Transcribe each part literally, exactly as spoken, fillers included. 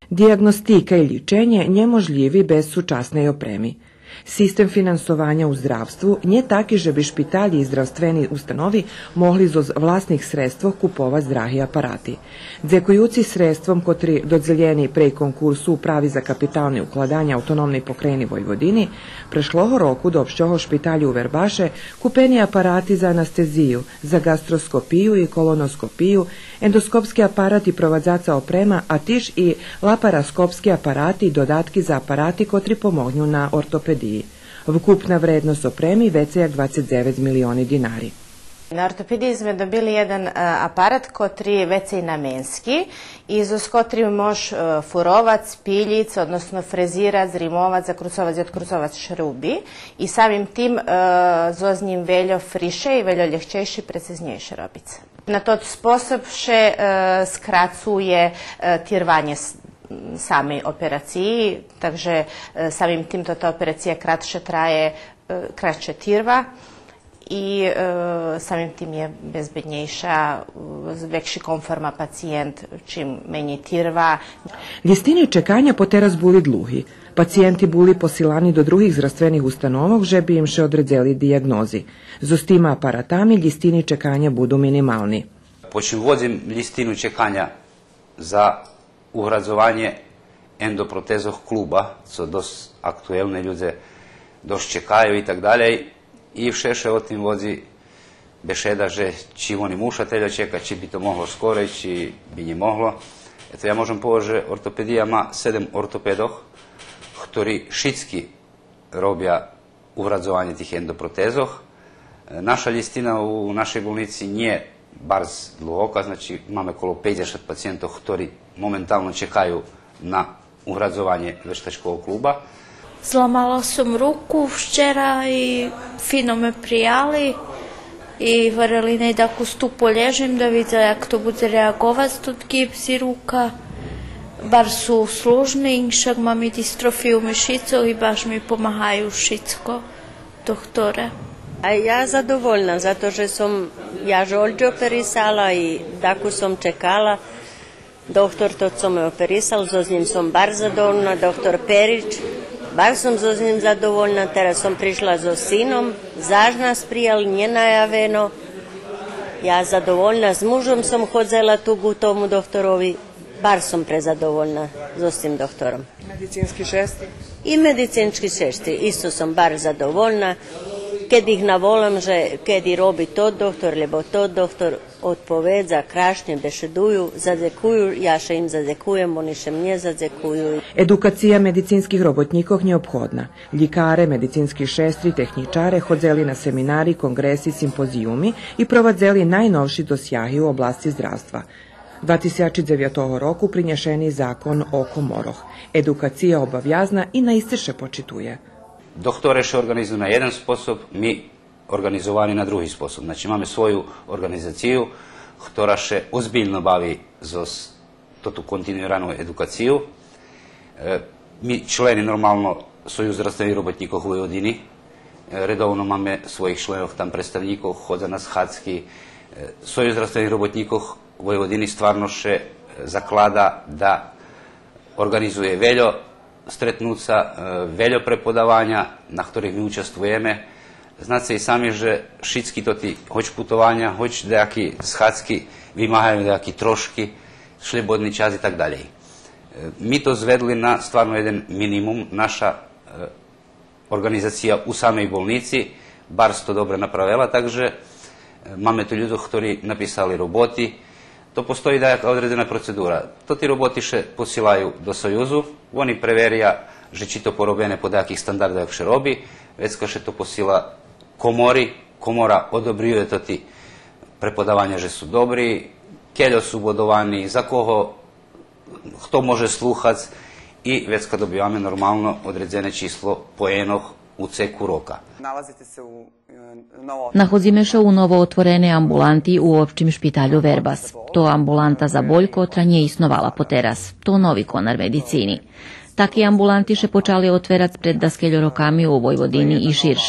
Dijagnostika i ličenje njemožljivi bez sučasnej opremi. Sistem finansovanja u zdravstvu nje taki, že bi špitalji i zdravstveni ustanovi mohli z vlastnih sredstv kupovati zdrahi aparati. Dzekujuci sredstvom, kotri dodzeljeni prej konkursu upravi za kapitalne ukladanja autonomnej pokrajini Vojvodini, prešloho roku do obšćoho špitalju u Verbaše kupeni aparati za anesteziju, za gastroskopiju i kolonoskopiju, endoskopski aparati provadzaca oprema, a tiž i laparaskopski aparati i dodatki za aparati kotri pomognju na ortopediji. Vkupna vrednost opremi veća je dvadeset devet milioni dinari. Na ortopediji smo dobili jedan uh, aparat kotri veća i namenski i z kotri mož uh, furovac, piljic, odnosno frezirat, zrimovac, zakrucovac i odkrucovac šrubi i samim tim uh, z njim veljo friše i veljo ljehčejši, preciznejši robice. Na to sposob še uh, skracuje uh, tirvanje samej operaciji, takže samim tim to ta operacija kratše traje, kraće tirva i e, samim tim je bezbednejša, vekši komforma pacijent čim menji tirva. Listini čekanja po teraz buli dluhi. Pacijenti buli posilani do drugih zdravstvenih ustanovog, že bi im še odredzeli dijagnozi. Z ostima aparatami listini čekanja budu minimalni. Počim vodzim listinu čekanja za uhradzovanje endoprotezov kluba, co dost aktuelne ljude dost čekaju i tak dalje. I všeše o tim vodzi bešeda, že či oni mušatelja čeka, či bi to moglo skoro, či bi nje moglo. Eto, ja možem povedati, že ortopedija ima sedem ortopedov, ktorí šitski robja uhradzovanje tih endoprotezov. Naša listina u našoj bolnici nije barz dluhoka, znači máme okolo peťdesiat pacijentov, ktorí momentalno čekaju na uhradzovanje veštačkog kluba. Zlomala sam ruku včera i fino me prijali i varali ne da ako tu polježim da vide jak to bude reagovattud gips i ruka. Bar su služni, šak mam i distrofiju mišicu i baš mi pomahaju šitsko doktore. A ja zadovoljna, zato že som ja žolđe operisala i tako som čekala. Doktor to co me operisal, so z njim som bar zadovoljna, doktor Perić, bar som so z njim zadovoljna, teraz som prišla so sinom, zaž nas prijali, nje najaveno. Ja zadovoljna, s mužom som hodzela tu k tomu doktorovi, bar som prezadovoljna s tim doktorom. Medicinski šesti? I medicinski šesti, isto som bar zadovoljna. Kad ih navolam, že kedi robi to doktor, lebo to doktor odpovedza, krašnje bešeduju, zadzekuju, ja še im zadzekujem, oni še mnje zadzekuju. Edukacija medicinskih robotnikov neophodna. Ljikare, medicinski šestri, tehničare hodzeli na seminari, kongresi, simpozijumi i provadzeli najnovši dosjahi u oblasti zdravstva. dvadeset devetog roku prinješeni zakon o komoroh. Edukacija obavjazna i na iste še počituje. Doktore še organizuju na jedan sposob, mi organizovani na drugi sposob. Znači imamo svoju organizaciju, która še ozbiljno bavi za tu kontinuiranu edukaciju. E, mi členi normalno Sojuza zdravstvenih robotnikov u Vojvodini, e, redovno imamo svojih členov tam predstavnikov, hodza na schadzki. E, Sojuza zdravstvenih robotnikov u Vojvodini stvarno še zaklada da organizuje veljo stretnuca, veljo prepodavanja na ktorih mi učestvujeme. Znate i sami, že šitski to ti hoć putovanja, hoć dejaki schadzki, vymahaju dejaki troški, šlibodni čas i tak dalje. Mi to zvedli na stvarno jedan minimum. Naša organizacija u samej bolnici bar to dobro napravila, takže máme tu ljudi ktorí napisali roboti. To postoji dajaka određena procedura. To ti roboti še posilaju do Sojuzu, oni preverija, že či to porobene po dajakih standarda jak še robi, već ka še to posila komori, komora odobrijuje to ti prepodavanja, že su dobri, keljo su bodovani, za koho, kto može sluhac i već ka dobivame normalno određene číslo poenoh u ceku roka. Nalazite se u novo... Nachodzíme sa u novo otvorenej ambulanti u opštím špitalju Verbas. To ambulanta za boľ, kotra nie isnovala po teraz. To novi konar medicíny. Taki ambulanti še počali otverať pred daskeľo rokami u Vojvodini i širše.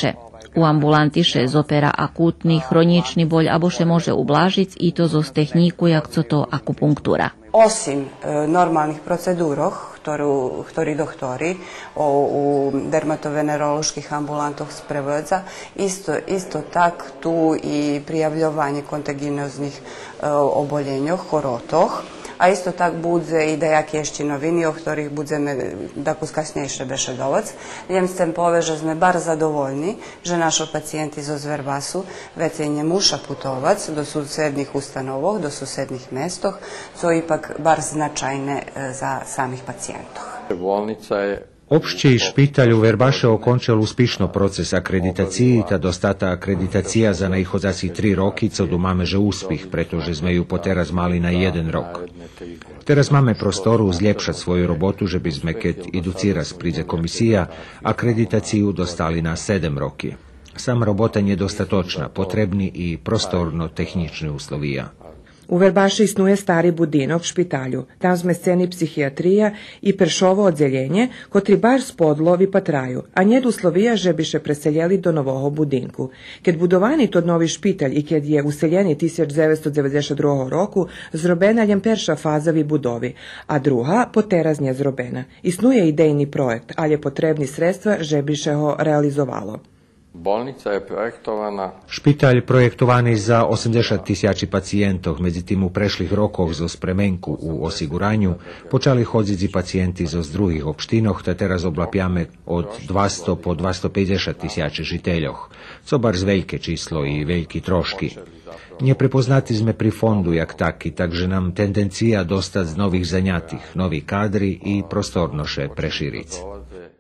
U ambulanti še zopera akutni, chronični bolj abo še može ublažic i to zos tehniku jak co to akupunktura. Osim e, normalnih procedúroch, ktorú, ktorí doktori o, u dermatoveneroloških ambulantoch sprevádza, isto, isto tak tu i prijavljovanje kontaginoznih e, oboljenjoh, chorotoch, a isto tak budze i dejaki ešte novini, o ktorých budeme dakus kasnejšie bešedovať. Jem s tem poveže sme bar zadovoljni, že našo pacijenti zo Verbasu već ne muša putovať do susednih ustanovov, do susednih mestoh, co ipak bar značajne za samih pacijentov. Bolnica je Общий шпиталь у Вербаше окончал успішно процес акредитації та достата акредитація за найходзаці три роки, co tu máme že úspіх, pretože sme ju poteraz mali na jeden rok. Teraz máme prostoru zljepšať svoju robotu, že by sme, keď iduciraz príde komisija, akreditaciju dostali na sedem roki. Sam robota nedostatočna, potrebni i prostorno-tehnični uslovija. U Verbaši snuje stari budinok špitalju, tam zmesceni psihijatrija i pršovo odzeljenje, kotri baš spodlovi pa traju, a njed uslovija že biše preseljeli do novoho budinku. Kad budovani to novi špitalj i kad je useljeni tisuća devetsto devedeset drugog roku, zrobena ljem perša fazavi budovi, a druga poteraznja zrobena. I snuje idejni projekt, ali je potrebni sredstva že biše ho realizovalo. Bolnica je projektovana. Špitalj projektovaný za osemdeset tisíc pacijentov, medzi tým u prešlih rokoch zo spremenku u osiguranju počali chodziť pacijenti zo z druhých opštinoh, te teraz oblapiame od dvesto po dvestopäťdesiat tisíc žiteľoch, co bar z veľké číslo i veľký trošky. Neprepoznati sme pri fondu jak taki, takže nam tendencija dostať z nových zaňatých, novi kadri i prostornoše preširiť.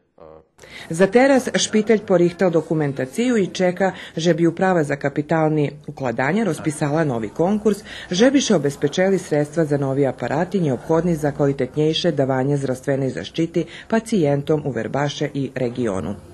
Za teraz špitalj porihtal dokumentaciju i čeka, že bi uprava za kapitalni ukladanje rozpisala novi konkurs, že bi še obezpečeli sredstva za novi aparati neophodni za kvalitetnejše davanje zdravstvene zaštiti pacijentom u Verbaše i regionu.